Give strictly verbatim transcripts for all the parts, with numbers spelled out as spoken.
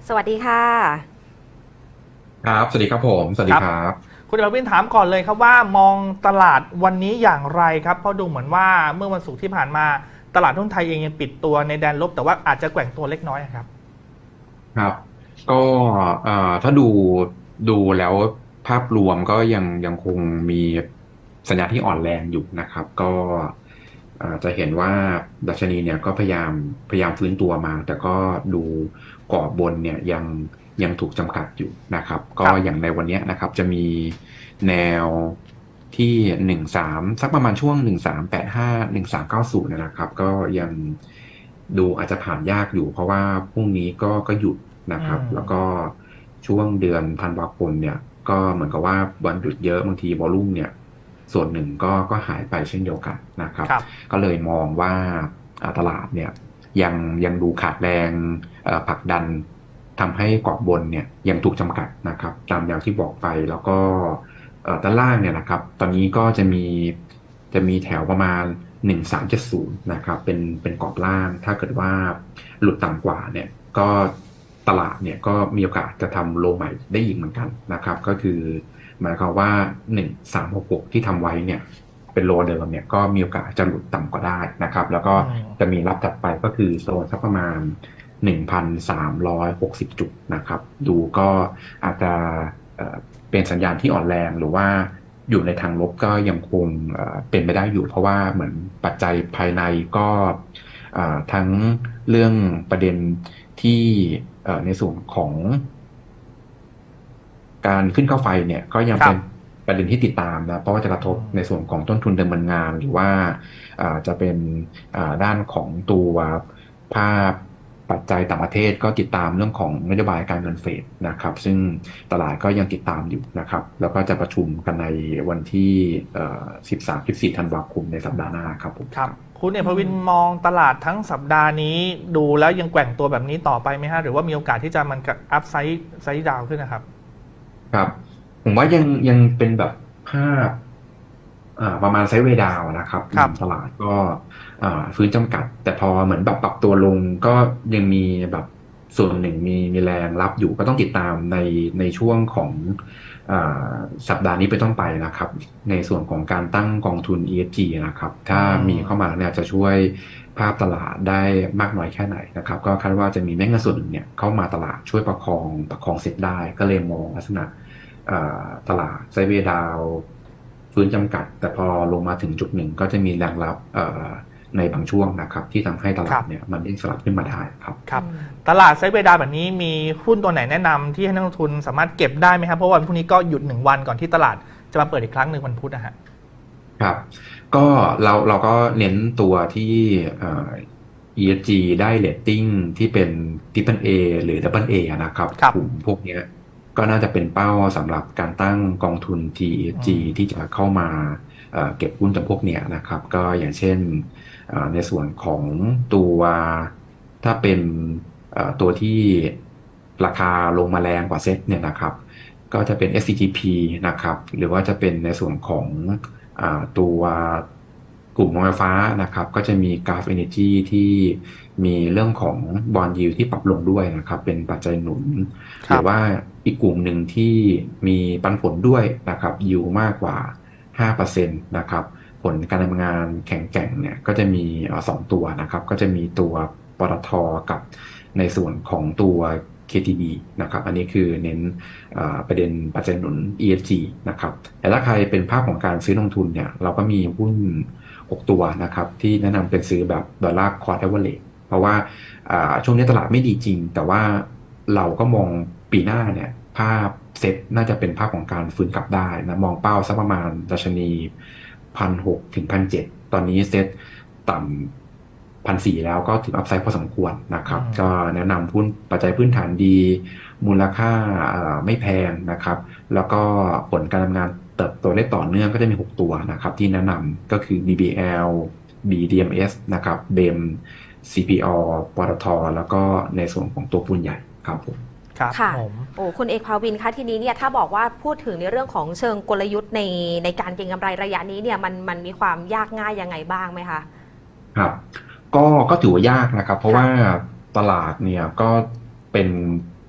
สวัสดีค่ะครับสวัสดีครับผมสวัสครับดีครับคุณอภิวินถามก่อนเลยครับว่ามองตลาดวันนี้อย่างไรครับเพราะดูเหมือนว่าเมื่อวันศุกร์ที่ผ่านมาตลาดหุ้นไทยเองยังปิดตัวในแดนลบแต่ว่าอาจจะแกว่งตัวเล็กน้อยครับครับก็เอ่อถ้าดูดูแล้วภาพรวมก็ยังยังคงมีสัญญาณที่อ่อนแรงอยู่นะครับก็เอ่อจะเห็นว่าดัชนีเนี่ยก็พยายามพยายามฟื้นตัวมาแต่ก็ดูกรอบบนเนี่ยยังยังถูกจำกัดอยู่นะครับก็ครับอย่างในวันเนี้ยนะครับจะมีแนวที่หนึ่งสามสักประมาณช่วงหนึ่งสามแปดห้าหนึ่งสามเก้าศูนย์นะครับก็ยังดูอาจจะผ่านยากอยู่เพราะว่าพรุ่งนี้ก็ก็หยุด นะอืครับมแล้วก็ช่วงเดือนธันวาคมเนี่ยก็เหมือนกับว่าวันหยุดเยอะบางทีวอลุ่มเนี่ยส่วนหนึ่งก็ก็หายไปเช่นเดียวกันนะครับครับก็เลยมองว่าอ่าตลาดเนี่ยยังยังดูขาดแรงเอ่อผลักดันทำให้กรอบบนเนี่ยยังถูกจำกัดนะครับตามอย่างที่บอกไปแล้วก็เอ่อด้านล่างเนี่ยนะครับตอนนี้ก็จะมีจะมีแถวประมาณหนึ่งสามเจ็ดศูนย์นะครับเป็นเป็นกรอบล่างถ้าเกิดว่าหลุดต่ำกว่าเนี่ยก็ ตลาดเนี่ยก็มีโอกาสจะทำโลใหม่ได้อีกเหมือนกันนะครับก็คือหมายความว่าหนึ่งสามหกหกที่ทำไว้เนี่ยเป็นโลเดิมเนี่ยก็มีโอกาสจะหลุดต่ำกว่าได้นะครับแล้วก็อืมจะมีรับถัดไปก็คือโซนสักประมาณหนึ่งพันสามร้อยหกสิบจุดนะครับดูก็อาจจะเอ่อเป็นสัญญาณที่อ่อนแรงหรือว่าอยู่ในทางลบก็ยังคงเอ่อเป็นไปได้อยู่เพราะว่าเหมือนปัจจัยภายในก็เอ่อทั้งเรื่องประเด็น ที่เอ่อในส่วนของการขึ้นค่าไฟเนี่ยก็ยังเป็นครับประเด็นที่ติดตามนะเพราะว่าจะกระทบอืมในส่วนของต้นทุนเดิมเนินงานหรือว่าอ่าจะเป็นอ่าด้านของตัวภาพปัจจัยต่างประเทศก็ติดตามเรื่องของนโยบายการเงินเฟ้อนะครับซึ่งตลาดก็ยังติดตามอยู่นะครับแล้วก็จะประชุมกันในวันที่เอ่อสิบสาม สิบสี่ธันวาคมในสัปดาห์หน้าครับผมครับคุณเอกอืมภวินมองตลาดทั้งสัปดาห์นี้ดูแล้วยังแกว่งตัวแบบนี้ต่อไปไหมฮะหรือว่ามีโอกาสที่จะมันกับอัพไซด์ไซด์ดาวขึ้นนะครับครับผมว่ายังยังเป็นแบบภาพ อ่าประมาณไซด์เวย์ดาวน์นะครับอืครับมตลาดก็อ่าฟื้นจำกัดแต่พอเหมือนแบบปรับตัวลงก็ยังมีแบบส่วนหนึ่งมีมีแรงรับอยู่ก็ต้องติดตามในในช่วงของอ่าสัปดาห์นี้ไปนต้นไปนะครับในส่วนของการตั้งกองทุน อี เอส จี นะครับอืถ้ามีเข้ามมาเนี่ยจะช่วยภาพตลาดได้มากน้อยแค่ไหนนะครับก็คาดว่าจะมีแม่เงินส่วนหนึ่งเนี่ยเข้ามาตลาดช่วยประคองประคองเซ็ตได้ก็เลยมองลักษณะ เอ่อตลาดไซด์เวย์ดาวน์ฟื้นจำกัดแต่พอลงมาถึงจุดหนึ่งก็จะมีแรงรับเอ่อในบางช่วงนะครับที่ทำให้ตครับลาดเนี่ยมันเด้งสลับขึ้นมาได้ครับครับอืมตลาดไซด์เวย์ดาวแบบนี้มีหุ้นตัวไหนแนะนำที่ให้นักลงทุนสามารถเก็บได้ไหมครับเพราะวันพรุ่งนี้ก็หยุดหนึ่งวันก่อนที่ตลาดจะมาเปิดอีกครั้งหนึ่งวันพุธนะฮะครับก็เราเราก็เน้นตัวที่เอ่อ อี เอส จี ได้เรตติ้งที่เป็น Triple A หรือ Double A นะครับครับกลุ่มพวกเนี้ยก็น่าจะเป็นเป้าสำหรับการตั้งกองทุน ที อี เอส จีอืมที่จะเข้ามาเอ่อเก็บหุ้นจำพวกเนี้ยนะครับก็อย่างเช่นเอ่อในส่วนของตัวถ้าเป็นเอ่อตัวที่ราคาลงมาแรงกว่าเซ็ตเนี่ยนะครับก็จะเป็น เอส ซี จี พี นะครับหรือว่าจะเป็นในส่วนของ อ่าตัวกลุ่มโรงไฟฟ้านะครับก็จะมีกราฟ Energy ที่มีเรื่องของบอนด์ยิลที่ปรับลงด้วยนะครับเป็นปัจจัยหนุนหครับรือว่าอีกกลุ่มหนึ่งที่มีปันผลด้วยนะครับยิวมากกว่าห้าเปอร์เซ็นต์นะครับผลการทำงานแข็งแกร่งเนี่ยก็จะมีเอ่อสองตัวนะครับก็จะมีตัวปตทกับในส่วนของตัว เค ที บี นะครับอันนี้คือเน้น อ่าประเด็นปัจจัยหนุน อี เอส จี นะครับแต่ถ้าใครเป็นภาพของการซื้อลงทุนเนี่ยเราก็มีหุ้นหกตัวนะครับที่แนะนำเป็นซื้อแบบดอลลาร์คอร์ เอเวอเรจเพราะว่าอ่าช่วงนี้ตลาดไม่ดีจริงแต่ว่าเราก็มองปีหน้าเนี่ยภาพเซ็ตน่าจะเป็นภาพของการฟื้นกลับได้นะมองเป้าสักประมาณดัชนีพันหกถึงพันเจ็ดตอนนี้เซ็ตต่ำพันสี่แล้วก็ถืออัพไซด์พอสมควรนะคอืรับมก็แนะนำหุ้นปัจจัยพื้นฐานดี มูลค่าเอ่อไม่แพงนะครับ แล้วก็ผลการทำงานเติบโตได้ต่อเนื่องก็จะมีหกตัวนะครับที่แนะนำก็คือ บี บี แอล บี ดี เอ็ม เอส นะครับ บี อี เอ็ม ซี พี อ ปตทแล้วก็ในส่วนของตัวปูนใหญ่ครับผมครับค่ะผมโอ้คุณเอกภาวินคะทีนี้เนี่ยถ้าบอกว่าพูดถึงในเรื่องของเชิงกลยุทธ์ในในการเก็งกำไรระยะนี้เนี่ยมันมันมีความยากง่ายยังไงบ้างไหมคะครับก็ก็ถือว่ายากนะครับเพราะค่ะว่าตลาดเนี่ยก็เป็นภ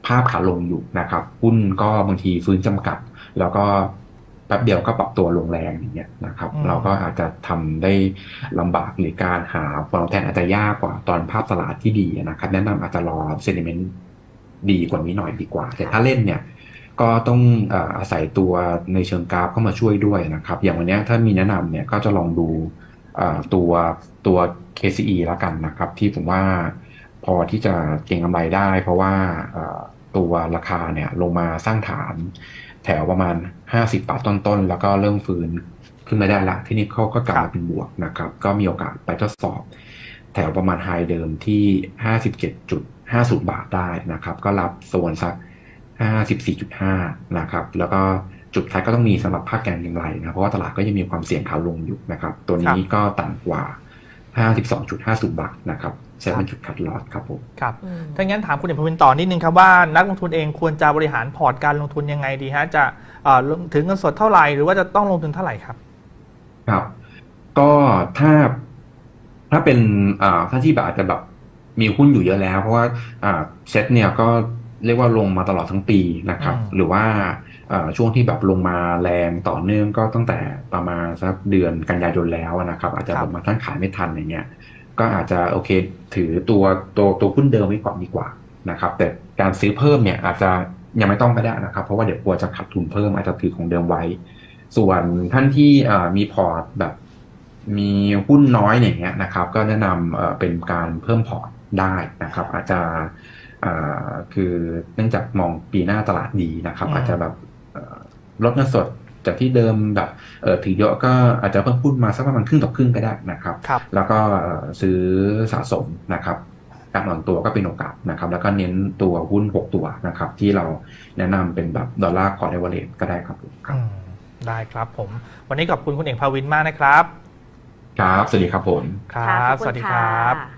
ภาพขาลงอยู่นะครับหุ้นก็บางทีฟื้นจำกัดแล้วก็แป๊บเดียวก็ปรับตัวลงแรงอย่างเงี้ยนะครับเราก็อาจจะทำได้ลำบากหรือการหาผลตอบแทนอาจจะยากกว่าตอนภาพตลาดที่ดีนะครับแนะนำอาจจะรอเซนิเมนต์ดีกว่านี้หน่อยดีกว่าแต่ถ้าเล่นเนี่ยก็ต้องอาศัยตัวในเชิงกราฟเข้ามาช่วยด้วยนะครับอย่างวันนี้ถ้ามีแนะนำเนี่ยก็จะลองดูตัวตัว เค ซี อี แล้วกันนะครับที่ผมว่าพอที่จะเก็งกำไรได้เพราะว่าตัวราคาเนี่ยลงมาสร้างฐานแถวประมาณห้าสิบบาทต้นๆแล้วก็เริ่มฟื้นขึ้นมาได้ละที่นี่เขาก็กลับมาเป็นบวกนะครับก็มีโอกาสไปทดสอบแถวประมาณไฮเดิมที่ ห้าสิบเจ็ดจุดห้าศูนย์ บาทได้นะครับก็รับโซนสัก ห้าสิบสี่จุดห้า นะครับแล้วก็จุดท้ายก็ต้องมีสำหรับภาคการเก็งกำไรนะเพราะว่าตลาดก็ยังมีความเสี่ยงขาลงอยู่นะครับตัวนี้ก็ต่ำกว่า ห้าสิบสองจุดห้าศูนย์ บาทนะครับใช้เป็นจุดคัดลอสครับผมครับถ้างั้นถามคุณเอกพวินต่อนิดนึงครับว่านักลงทุนเองควรจะบริหารพอร์ตการลงทุนยังไงดีฮะจะถึงเงินสดเท่าไหร่หรือว่าจะต้องลงทุนเท่าไหร่ครับครับก็ถ้าถ้าเป็นถ้าที่แบบอาจจะแบบมีหุ้นอยู่เยอะแล้วเพราะว่าเซ็ตเนี่ยก็เรียกว่าลงมาตลอดทั้งปีนะครับหรือว่าช่วงที่แบบลงมาแรงต่อเนื่องก็ตั้งแต่ประมาณสักเดือนกันยายนแล้วนะครับอาจจะแบบมาท่านขายไม่ทันอย่างเงี้ยก็อาจจะโอเคถือตัวตัวตัวหุ้นเดิมไว้ก่อนดีกว่านะครับแต่การซื้อเพิ่มเนี่ยอาจจะยังไม่ต้องก็ได้นะครับเพราะว่าเดี๋ยวกลัวจะขาดทุนเพิ่มอาจจะถือของเดิมไว้ส่วนท่านที่มีพอร์ตแบบมีหุ้นน้อยอย่างเงี้ยนะครับก็แนะนำเป็นการเพิ่มพอร์ตได้นะครับอาจจะคือเนื่องจากมองปีหน้าตลาดดีนะครับอาจจะแบบลดเงินสดจากที่เดิมแบบถือเยอะก็อาจจะเพิ่มหุ้นมาสักประมาณครึ่งต่อครึ่งก็ได้นะครับแล้วก็ซื้อสะสมนะครับการอ่อนตัวก็เป็นโอกาสนะครับแล้วก็เน้นตัวหุ้นหกตัวนะครับที่เราแนะนำเป็นแบบดอลลาร์คอร์เอเวอเรจก็ได้ครับครับได้ครับผมวันนี้ขอบคุณคุณเอกภวินมากนะครับครับสวัสดีครับผมครับสวัสดีครับ